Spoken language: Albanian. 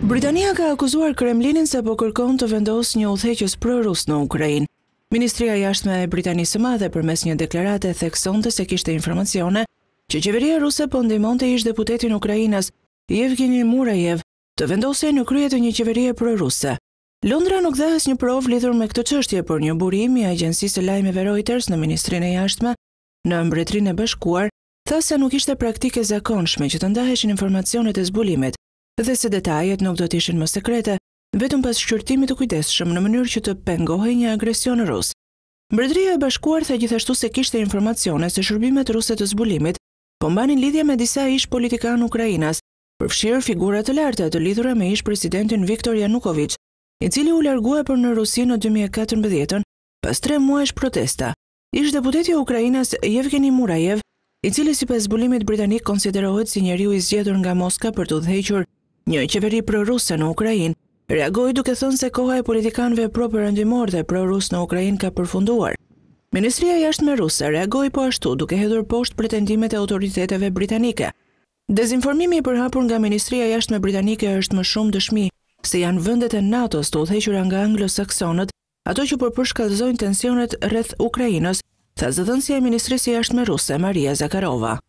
Britania ka akuzuar Kremlinin se po kërkon të vendosë një udhëheqës pro-rus në Ukrainë. Ministria e Jashtme e Britanisë së Madhe përmes një deklarate theksonte se kishte informacione që qeveria ruse po ndihmonte ish-deputetin ukrainas Yevgeni Murayev të vendosej në krye të një qeverie pro-ruse. Londra nuk dha asnjë provë lidhur me këtë çështje, por një burim i agjencisë së lajmeve Reuters në Ministrinë e Jashtme në Mbretërinë e Bashkuar tha se nuk ishte praktike zakonshme që të ndaheshin informacionet e zbulimit dhe se detajet nuk do të ishin më sekrete, vetëm pas shqyrtimit të kujdesshëm në mënyrë që të pengohej një agresion rus. Mbretëria e Bashkuar tha gjithashtu se kishte informacione se shërbimet ruse të zbulimit po mbanin lidhje me disa ish politikanë ukrainas, përfshirë figura të larta të lidhura me ish presidentin Viktor Yanukovych, i cili u largua për në Rusi në 2014 pas 3 muajsh protesta. Ish deputeti i Ukrainas Yevgeni Murayev, i cili sipas zbulimit britanik konsiderohet si njeriu i zgjedhur nga Moska për të udhëhequr një qeveri pro-ruse në Ukrainë, reagoi duke thënë se koha e politikanëve pro-perëndimor dhe pro-rus në Ukrainë ka përfunduar. Ministria e Jashtme ruse reagoi po ashtu duke hedhur poshtë pretendimet e autoriteteve britanike. Dezinformimi i përhapur nga Ministria e Jashtme britanike është më shumë dëshmi se janë vendet e NATO-s të udhëhequra nga anglosaksonët, ato që po përshkallëzojnë tensionet rreth Ukrainës, tha zëdhënësia e Ministrisë së Jashtme ruse Maria Zakharova.